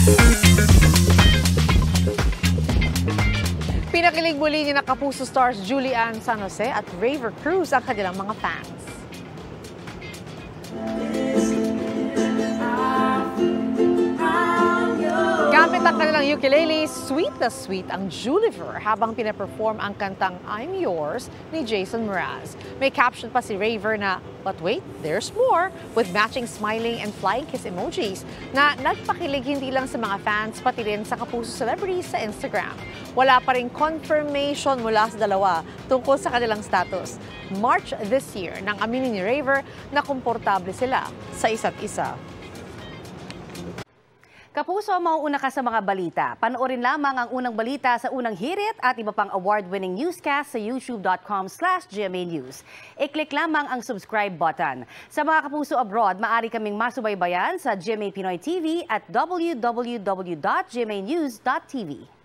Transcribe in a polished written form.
Pinakilig muli ni Kapuso stars Julian San Jose at Raver Cruz ang kanilang mga fans. Gamit ang kanilang ukulele, sweet na sweet ang Juliever habang pinaperform ang kantang I'm Yours ni Jason Mraz. May caption pa si Raver na, but wait, there's more, with matching smiling and flying kiss emojis na nagpakilig hindi lang sa mga fans pati rin sa Kapuso celebrities sa Instagram. Wala pa rin confirmation mula sa dalawa tungkol sa kanilang status. March this year nang aminin ni Raver na komportable sila sa isa't isa. Kapuso, mauuna ka sa mga balita. Panoorin lamang ang unang balita sa unang hirit at iba pang award-winning newscast sa youtube.com/GMA News. I-click lamang ang subscribe button. Sa mga Kapuso abroad, maaari kaming masubaybayan sa GMA Pinoy TV at www.gmanews.tv.